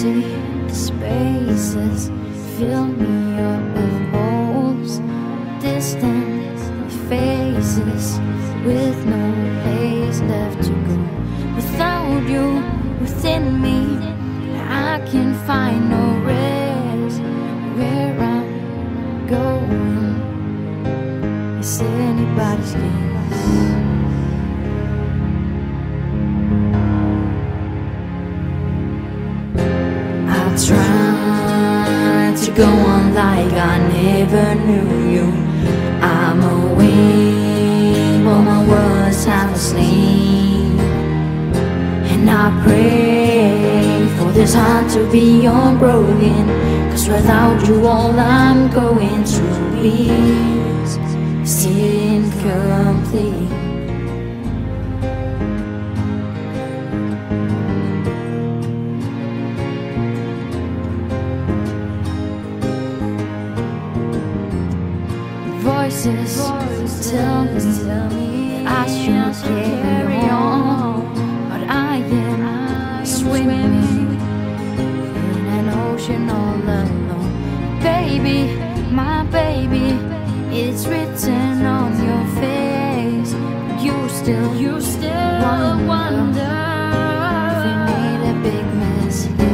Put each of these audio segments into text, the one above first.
empty spaces fill me up with holes, distant faces with no place left to go. Without you within me, I can find no rest. Where I'm going is anybody's guess. Trying to go on like I never knew you. I'm awake, but my words have asleep, and I pray for this heart to be unbroken, 'cause without you all I'm going to be is incomplete. Voices tell me I should carry on, but I am swimming in an ocean all alone. Baby, my baby, it's written on your face, but you still wonder if we made a big mistake.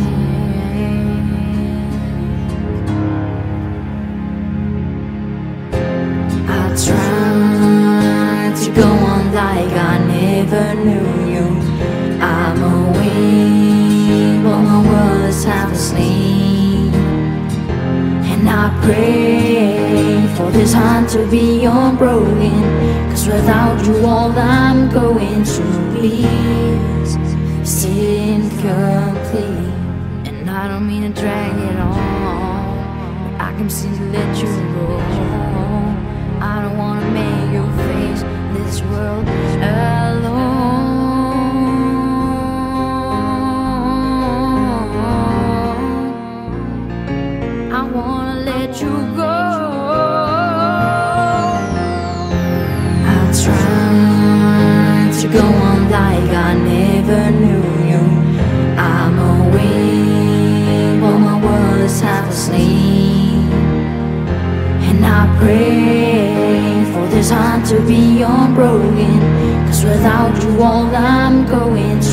Trying to go on like I never knew you. I'm awake, but my words have asleep, and I pray for this heart to be unbroken, 'cause without you all I'm going to be is incomplete. And I don't mean to drag it on, but I can see to let you go. I don't wanna make you face this world alone. I wanna let you go. I'm trying to go on like I never knew you. I'm awake, but my words have asleep, and I pray for this heart to be unbroken, 'cause without you all I'm going to